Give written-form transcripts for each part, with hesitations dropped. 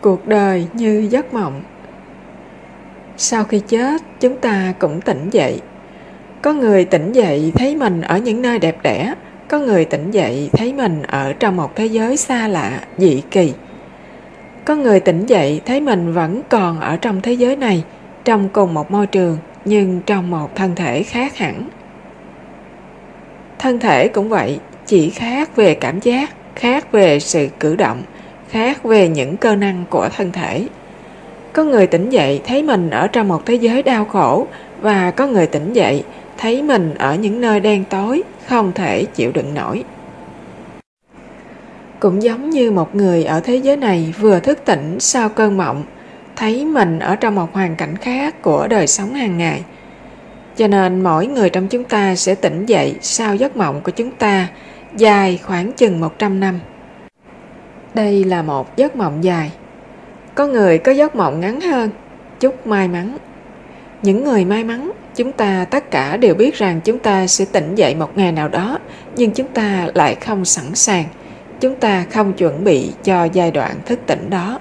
Cuộc đời như giấc mộng. Sau khi chết, chúng ta cũng tỉnh dậy. Có người tỉnh dậy thấy mình ở những nơi đẹp đẽ, có người tỉnh dậy thấy mình ở trong một thế giới xa lạ, dị kỳ. Có người tỉnh dậy thấy mình vẫn còn ở trong thế giới này, trong cùng một môi trường, nhưng trong một thân thể khác hẳn. Thân thể cũng vậy, chỉ khác về cảm giác, khác về sự cử động, khác về những cơ năng của thân thể. Có người tỉnh dậy thấy mình ở trong một thế giới đau khổ, và có người tỉnh dậy thấy mình ở những nơi đen tối, không thể chịu đựng nổi. Cũng giống như một người ở thế giới này vừa thức tỉnh sau cơn mộng, thấy mình ở trong một hoàn cảnh khác của đời sống hàng ngày. Cho nên mỗi người trong chúng ta sẽ tỉnh dậy sau giấc mộng của chúng ta, dài khoảng chừng 100 năm. Đây là một giấc mộng dài. Có người có giấc mộng ngắn hơn, chúc may mắn. Những người may mắn, chúng ta tất cả đều biết rằng chúng ta sẽ tỉnh dậy một ngày nào đó, nhưng chúng ta lại không sẵn sàng. Chúng ta không chuẩn bị cho giai đoạn thức tỉnh đó.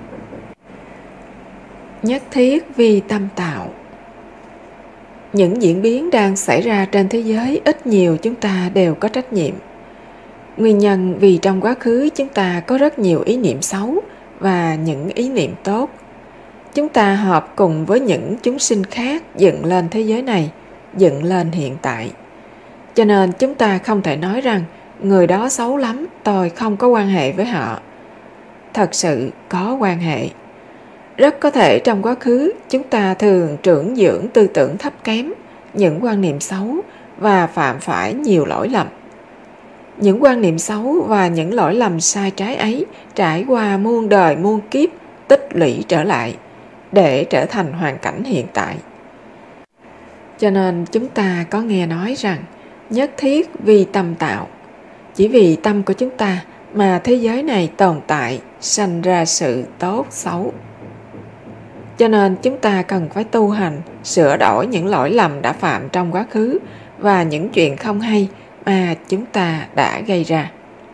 Nhất thiết vì tâm tạo. Những diễn biến đang xảy ra trên thế giới ít nhiều chúng ta đều có trách nhiệm. Nguyên nhân vì trong quá khứ chúng ta có rất nhiều ý niệm xấu và những ý niệm tốt. Chúng ta hợp cùng với những chúng sinh khác dựng lên thế giới này, dựng lên hiện tại. Cho nên chúng ta không thể nói rằng người đó xấu lắm, tôi không có quan hệ với họ. Thật sự có quan hệ. Rất có thể trong quá khứ chúng ta thường trưởng dưỡng tư tưởng thấp kém, những quan niệm xấu và phạm phải nhiều lỗi lầm. Những quan niệm xấu và những lỗi lầm sai trái ấy trải qua muôn đời muôn kiếp tích lũy trở lại để trở thành hoàn cảnh hiện tại. Cho nên chúng ta có nghe nói rằng nhất thiết vì tâm tạo. Chỉ vì tâm của chúng ta mà thế giới này tồn tại, sanh ra sự tốt xấu. Cho nên chúng ta cần phải tu hành, sửa đổi những lỗi lầm đã phạm trong quá khứ và những chuyện không hay mà chúng ta đã gây ra.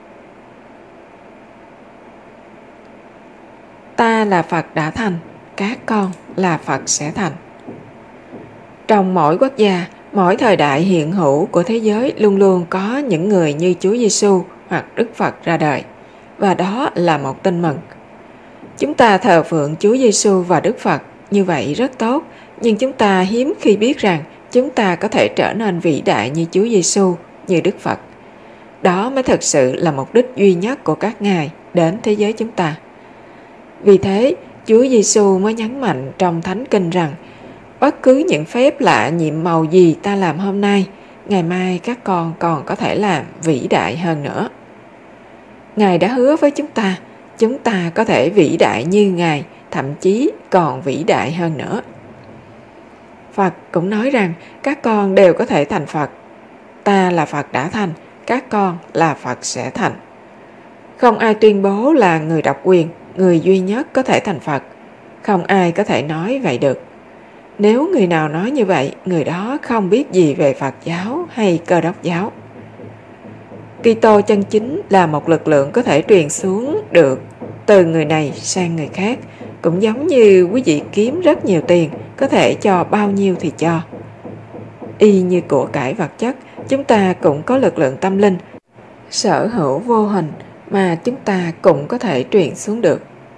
Ta là Phật đã thành, các con là Phật sẽ thành. Trong mỗi quốc gia, mỗi thời đại hiện hữu của thế giới luôn luôn có những người như Chúa Giêsu hoặc Đức Phật ra đời, và đó là một tin mừng. Chúng ta thờ phượng Chúa Giêsu và Đức Phật như vậy rất tốt, nhưng chúng ta hiếm khi biết rằng chúng ta có thể trở nên vĩ đại như Chúa Giêsu, như Đức Phật. Đó mới thực sự là mục đích duy nhất của các ngài đến thế giới chúng ta. Vì thế, Chúa Giêsu mới nhấn mạnh trong Thánh Kinh rằng bất cứ những phép lạ nhiệm màu gì ta làm hôm nay, ngày mai các con còn có thể làm vĩ đại hơn nữa. Ngài đã hứa với chúng ta có thể vĩ đại như Ngài, thậm chí còn vĩ đại hơn nữa. Phật cũng nói rằng các con đều có thể thành Phật. Ta là Phật đã thành, các con là Phật sẽ thành. Không ai tuyên bố là người độc quyền, người duy nhất có thể thành Phật. Không ai có thể nói vậy được. Nếu người nào nói như vậy, người đó không biết gì về Phật giáo hay Cơ Đốc giáo. Kitô chân chính là một lực lượng có thể truyền xuống được từ người này sang người khác, cũng giống như quý vị kiếm rất nhiều tiền, có thể cho bao nhiêu thì cho. Y như của cải vật chất, chúng ta cũng có lực lượng tâm linh, sở hữu vô hình mà chúng ta cũng có thể truyền xuống được.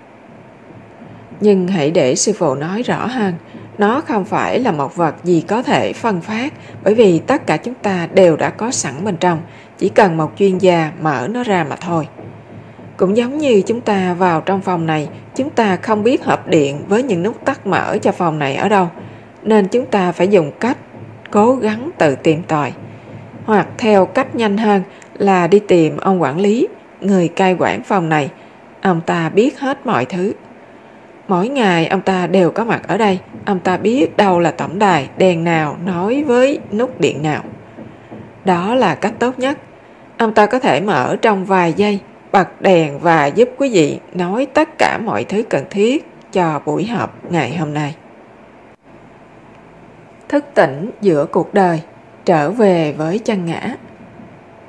Nhưng hãy để sư phụ nói rõ hơn, nó không phải là một vật gì có thể phân phát, bởi vì tất cả chúng ta đều đã có sẵn bên trong, chỉ cần một chuyên gia mở nó ra mà thôi. Cũng giống như chúng ta vào trong phòng này, chúng ta không biết hộp điện với những nút tắt mở cho phòng này ở đâu, nên chúng ta phải dùng cách cố gắng tự tìm tòi. Hoặc theo cách nhanh hơn là đi tìm ông quản lý, người cai quản phòng này. Ông ta biết hết mọi thứ. Mỗi ngày ông ta đều có mặt ở đây. Ông ta biết đâu là tổng đài, đèn nào nối với nút điện nào. Đó là cách tốt nhất. Ông ta có thể mở trong vài giây, bật đèn và giúp quý vị nói tất cả mọi thứ cần thiết cho buổi họp ngày hôm nay. Thức tỉnh giữa cuộc đời, trở về với chân ngã.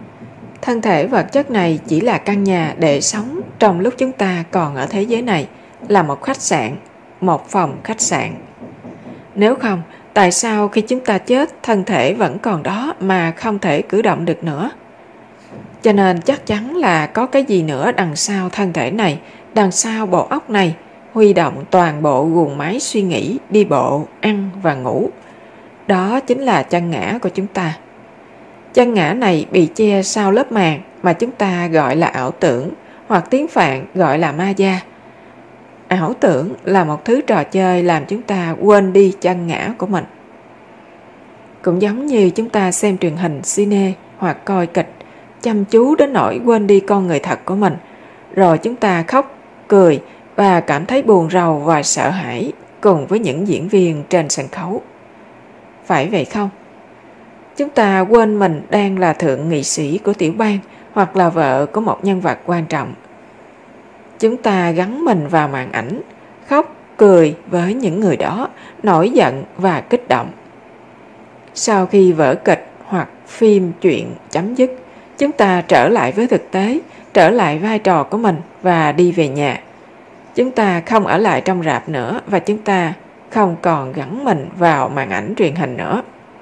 Thân thể vật chất này chỉ là căn nhà để sống trong lúc chúng ta còn ở thế giới này, là một khách sạn, một phòng khách sạn. Nếu không, tại sao khi chúng ta chết thân thể vẫn còn đó mà không thể cử động được nữa? Cho nên chắc chắn là có cái gì nữa đằng sau thân thể này, đằng sau bộ óc này, huy động toàn bộ guồng máy suy nghĩ, đi bộ, ăn và ngủ. Đó chính là chân ngã của chúng ta. Chân ngã này bị che sau lớp màng mà chúng ta gọi là ảo tưởng, hoặc tiếng Phạn gọi là ma gia. Ảo tưởng là một thứ trò chơi làm chúng ta quên đi chân ngã của mình. Cũng giống như chúng ta xem truyền hình, cine hoặc coi kịch, chăm chú đến nỗi quên đi con người thật của mình, rồi chúng ta khóc, cười và cảm thấy buồn rầu và sợ hãi cùng với những diễn viên trên sân khấu. Phải vậy không? Chúng ta quên mình đang là thượng nghị sĩ của tiểu bang hoặc là vợ của một nhân vật quan trọng. Chúng ta gắn mình vào màn ảnh, khóc, cười với những người đó, nổi giận và kích động. Sau khi vở kịch hoặc phim chuyện chấm dứt, chúng ta trở lại với thực tế, trở lại vai trò của mình và đi về nhà. Chúng ta không ở lại trong rạp nữa và chúng ta không còn gắn mình vào màn ảnh truyền hình nữa.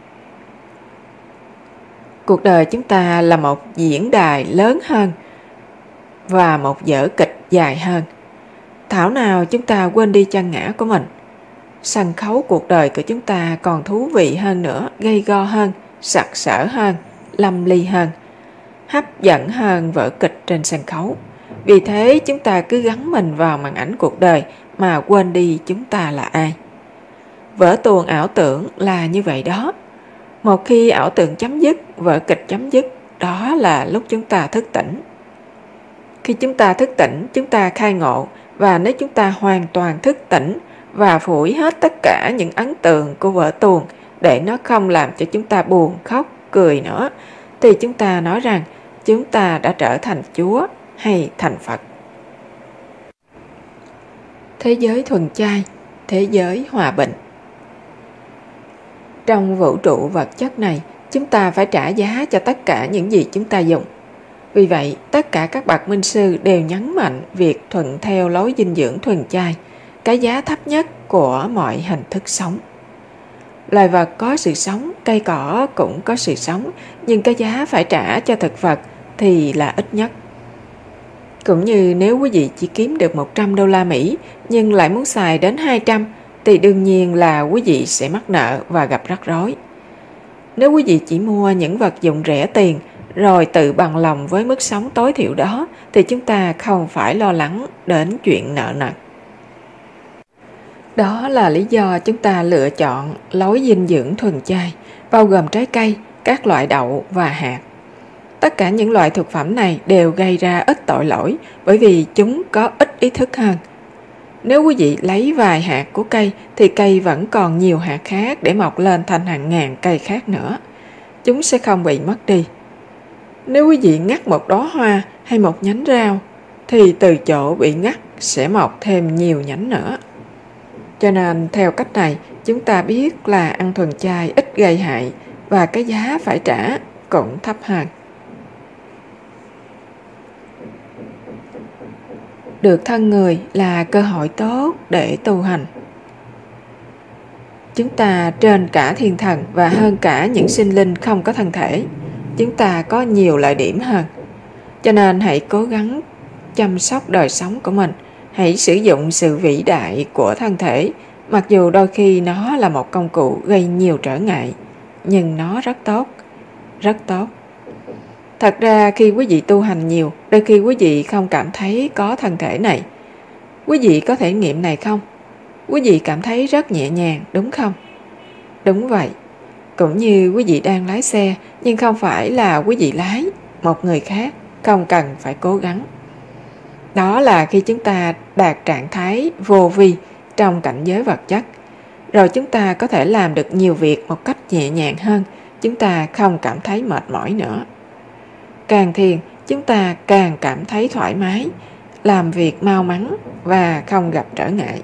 Cuộc đời chúng ta là một diễn đài lớn hơn và một vở kịch dài hơn. Thảo nào chúng ta quên đi chân ngã của mình. Sân khấu cuộc đời của chúng ta còn thú vị hơn nữa, gay go hơn, sặc sỡ hơn, lâm ly hơn, hấp dẫn hơn vở kịch trên sân khấu. Vì thế chúng ta cứ gắn mình vào màn ảnh cuộc đời mà quên đi chúng ta là ai. Vở tuồng ảo tưởng là như vậy đó. Một khi ảo tưởng chấm dứt, vở kịch chấm dứt, đó là lúc chúng ta thức tỉnh. Khi chúng ta thức tỉnh, chúng ta khai ngộ, và nếu chúng ta hoàn toàn thức tỉnh và phủi hết tất cả những ấn tượng của vở tuồng để nó không làm cho chúng ta buồn, khóc, cười nữa, thì chúng ta nói rằng chúng ta đã trở thành Chúa hay thành Phật. Thế giới thuần chay, thế giới hòa bình. Trong vũ trụ vật chất này, chúng ta phải trả giá cho tất cả những gì chúng ta dùng. Vì vậy, tất cả các bậc minh sư đều nhấn mạnh việc thuận theo lối dinh dưỡng thuần chay, cái giá thấp nhất của mọi hình thức sống. Loài vật có sự sống, cây cỏ cũng có sự sống, nhưng cái giá phải trả cho thực vật thì là ít nhất. Cũng như nếu quý vị chỉ kiếm được 100 đô la Mỹ nhưng lại muốn xài đến 200, thì đương nhiên là quý vị sẽ mắc nợ và gặp rắc rối. Nếu quý vị chỉ mua những vật dụng rẻ tiền rồi tự bằng lòng với mức sống tối thiểu đó, thì chúng ta không phải lo lắng đến chuyện nợ nần. Đó là lý do chúng ta lựa chọn lối dinh dưỡng thuần chay, bao gồm trái cây, các loại đậu và hạt. Tất cả những loại thực phẩm này đều gây ra ít tội lỗi bởi vì chúng có ít ý thức hơn. Nếu quý vị lấy vài hạt của cây thì cây vẫn còn nhiều hạt khác để mọc lên thành hàng ngàn cây khác nữa. Chúng sẽ không bị mất đi. Nếu quý vị ngắt một đóa hoa hay một nhánh rau thì từ chỗ bị ngắt sẽ mọc thêm nhiều nhánh nữa. Cho nên theo cách này chúng ta biết là ăn thuần chay ít gây hại và cái giá phải trả cũng thấp hơn. Được thân người là cơ hội tốt để tu hành. Chúng ta trên cả thiên thần và hơn cả những sinh linh không có thân thể. Chúng ta có nhiều lợi điểm hơn. Cho nên hãy cố gắng chăm sóc đời sống của mình. Hãy sử dụng sự vĩ đại của thân thể, mặc dù đôi khi nó là một công cụ gây nhiều trở ngại, nhưng nó rất tốt, rất tốt. Thật ra khi quý vị tu hành nhiều, đôi khi quý vị không cảm thấy có thân thể này. Quý vị có thể nghiệm này không? Quý vị cảm thấy rất nhẹ nhàng, đúng không? Đúng vậy. Cũng như quý vị đang lái xe, nhưng không phải là quý vị lái, một người khác, không cần phải cố gắng. Đó là khi chúng ta đạt trạng thái vô vi trong cảnh giới vật chất. Rồi chúng ta có thể làm được nhiều việc một cách nhẹ nhàng hơn, chúng ta không cảm thấy mệt mỏi nữa. Càng thiền, chúng ta càng cảm thấy thoải mái, làm việc mau mắn và không gặp trở ngại.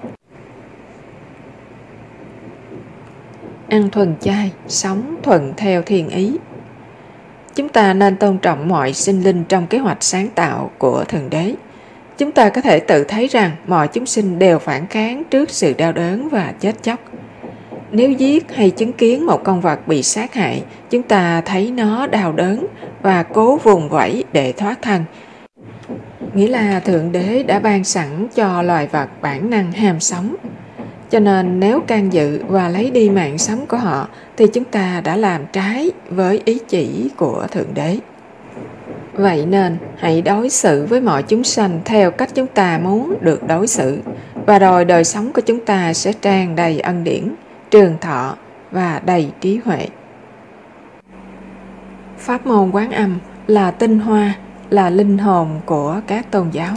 Ăn thuần chay, sống thuận theo thiên ý. Chúng ta nên tôn trọng mọi sinh linh trong kế hoạch sáng tạo của Thượng Đế. Chúng ta có thể tự thấy rằng mọi chúng sinh đều phản kháng trước sự đau đớn và chết chóc. Nếu giết hay chứng kiến một con vật bị sát hại, chúng ta thấy nó đau đớn và cố vùng vẫy để thoát thân. Nghĩa là Thượng Đế đã ban sẵn cho loài vật bản năng ham sống. Cho nên nếu can dự và lấy đi mạng sống của họ thì chúng ta đã làm trái với ý chỉ của Thượng Đế. Vậy nên hãy đối xử với mọi chúng sanh theo cách chúng ta muốn được đối xử, và rồi đời sống của chúng ta sẽ tràn đầy ân điển, trường thọ và đầy trí huệ. Pháp môn Quán Âm là tinh hoa, là linh hồn của các tôn giáo.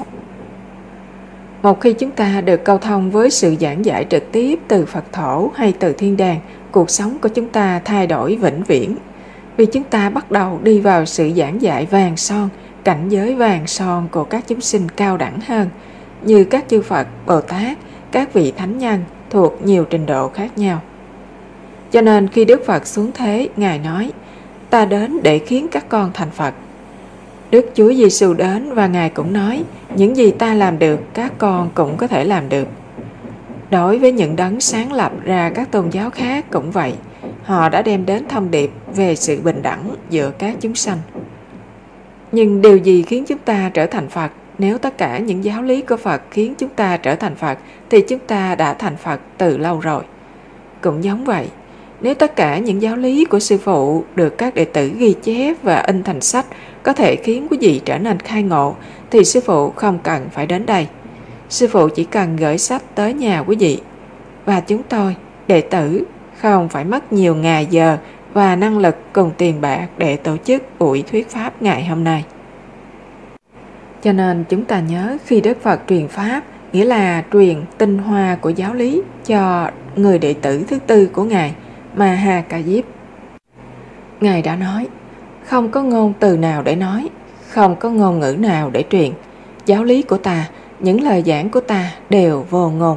Một khi chúng ta được câu thông với sự giảng giải trực tiếp từ Phật thổ hay từ thiên đàng, cuộc sống của chúng ta thay đổi vĩnh viễn. Vì chúng ta bắt đầu đi vào sự giảng dạy vàng son, cảnh giới vàng son của các chúng sinh cao đẳng hơn, như các chư Phật, Bồ Tát, các vị thánh nhân thuộc nhiều trình độ khác nhau. Cho nên khi Đức Phật xuống thế, Ngài nói: ta đến để khiến các con thành Phật. Đức Chúa Giêsu đến và Ngài cũng nói: những gì ta làm được, các con cũng có thể làm được. Đối với những đấng sáng lập ra các tôn giáo khác cũng vậy, họ đã đem đến thông điệp về sự bình đẳng giữa các chúng sanh. Nhưng điều gì khiến chúng ta trở thành Phật? Nếu tất cả những giáo lý của Phật khiến chúng ta trở thành Phật, thì chúng ta đã thành Phật từ lâu rồi. Cũng giống vậy, nếu tất cả những giáo lý của Sư Phụ được các đệ tử ghi chép và in thành sách có thể khiến quý vị trở nên khai ngộ, thì Sư Phụ không cần phải đến đây. Sư Phụ chỉ cần gửi sách tới nhà quý vị. Và chúng tôi, đệ tử, không phải mất nhiều ngày giờ và năng lực cùng tiền bạc để tổ chức buổi thuyết pháp ngày hôm nay. Cho nên chúng ta nhớ, khi Đức Phật truyền Pháp, nghĩa là truyền tinh hoa của giáo lý cho người đệ tử thứ tư của Ngài, Maha Ca Diếp. Ngài đã nói: không có ngôn từ nào để nói, không có ngôn ngữ nào để truyền. Giáo lý của ta, những lời giảng của ta đều vô ngôn.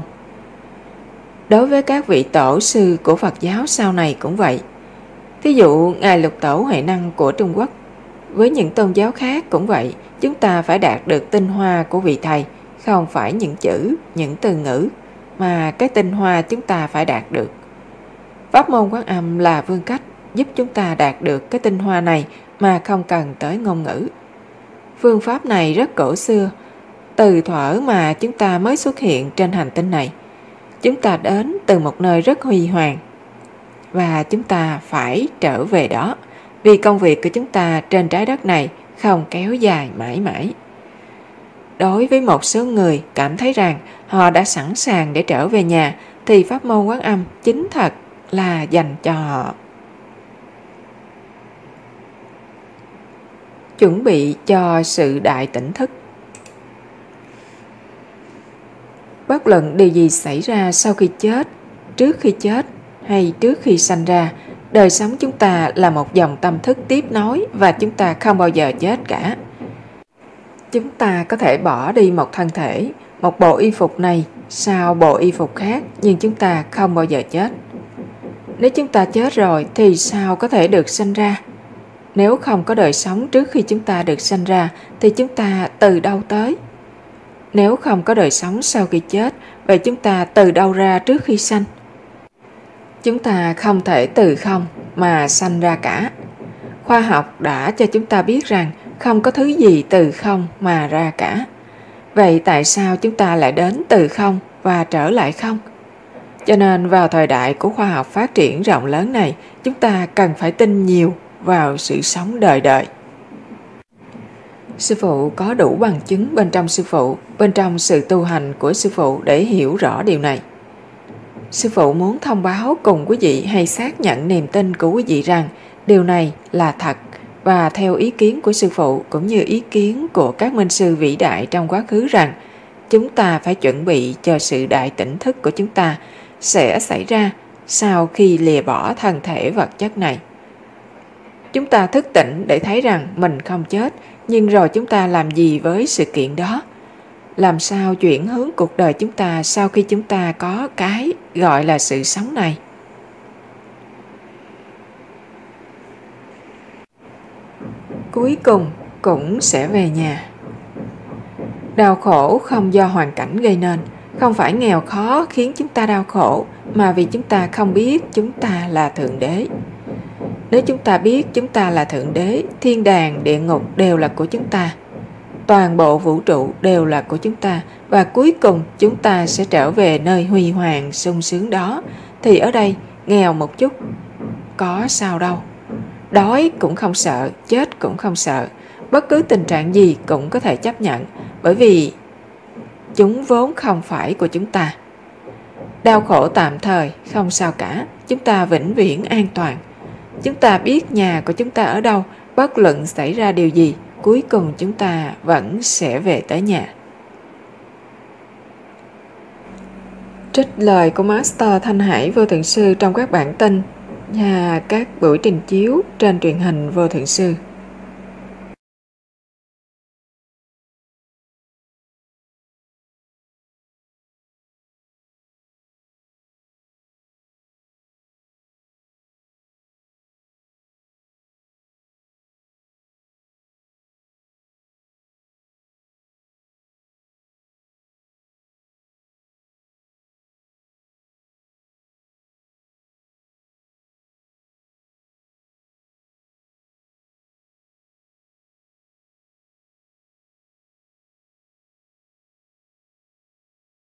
Đối với các vị tổ sư của Phật giáo sau này cũng vậy. Thí dụ Ngài Lục Tổ Huệ Năng của Trung Quốc. Với những tôn giáo khác cũng vậy, chúng ta phải đạt được tinh hoa của vị thầy, không phải những chữ, những từ ngữ, mà cái tinh hoa chúng ta phải đạt được. Pháp môn Quán Âm là phương cách giúp chúng ta đạt được cái tinh hoa này mà không cần tới ngôn ngữ. Phương pháp này rất cổ xưa, từ thuở mà chúng ta mới xuất hiện trên hành tinh này. Chúng ta đến từ một nơi rất huy hoàng, và chúng ta phải trở về đó, vì công việc của chúng ta trên trái đất này không kéo dài mãi mãi. Đối với một số người cảm thấy rằng họ đã sẵn sàng để trở về nhà, thì pháp môn Quán Âm chính thật là dành cho họ. Chuẩn bị cho sự đại tỉnh thức. Bất luận điều gì xảy ra sau khi chết, trước khi chết hay trước khi sanh ra, đời sống chúng ta là một dòng tâm thức tiếp nối và chúng ta không bao giờ chết cả. Chúng ta có thể bỏ đi một thân thể, một bộ y phục này sau bộ y phục khác, nhưng chúng ta không bao giờ chết. Nếu chúng ta chết rồi thì sao có thể được sanh ra? Nếu không có đời sống trước khi chúng ta được sanh ra thì chúng ta từ đâu tới? Nếu không có đời sống sau khi chết, vậy chúng ta từ đâu ra trước khi sanh? Chúng ta không thể từ không mà sanh ra cả. Khoa học đã cho chúng ta biết rằng không có thứ gì từ không mà ra cả. Vậy tại sao chúng ta lại đến từ không và trở lại không? Cho nên vào thời đại của khoa học phát triển rộng lớn này, chúng ta cần phải tin nhiều vào sự sống đời đời. Sư Phụ có đủ bằng chứng bên trong Sư Phụ, bên trong sự tu hành của Sư Phụ để hiểu rõ điều này. Sư Phụ muốn thông báo cùng quý vị hay xác nhận niềm tin của quý vị rằng điều này là thật, và theo ý kiến của Sư Phụ cũng như ý kiến của các minh sư vĩ đại trong quá khứ rằng chúng ta phải chuẩn bị cho sự đại tỉnh thức của chúng ta sẽ xảy ra sau khi lìa bỏ thân thể vật chất này. Chúng ta thức tỉnh để thấy rằng mình không chết, nhưng rồi chúng ta làm gì với sự kiện đó? Làm sao chuyển hướng cuộc đời chúng ta sau khi chúng ta có cái gọi là sự sống này? Cuối cùng cũng sẽ về nhà. Đau khổ không do hoàn cảnh gây nên, không phải nghèo khó khiến chúng ta đau khổ, mà vì chúng ta không biết chúng ta là Thượng Đế. Nếu chúng ta biết chúng ta là Thượng Đế, thiên đàng, địa ngục đều là của chúng ta. Toàn bộ vũ trụ đều là của chúng ta, và cuối cùng chúng ta sẽ trở về nơi huy hoàng sung sướng đó. Thì ở đây nghèo một chút có sao đâu. Đói cũng không sợ, chết cũng không sợ. Bất cứ tình trạng gì cũng có thể chấp nhận, bởi vì chúng vốn không phải của chúng ta. Đau khổ tạm thời không sao cả, chúng ta vĩnh viễn an toàn. Chúng ta biết nhà của chúng ta ở đâu, bất luận xảy ra điều gì, cuối cùng chúng ta vẫn sẽ về tới nhà. Trích lời của Master Thanh Hải Vô Thượng Sư trong các bản tin và các buổi trình chiếu trên truyền hình Vô Thượng Sư.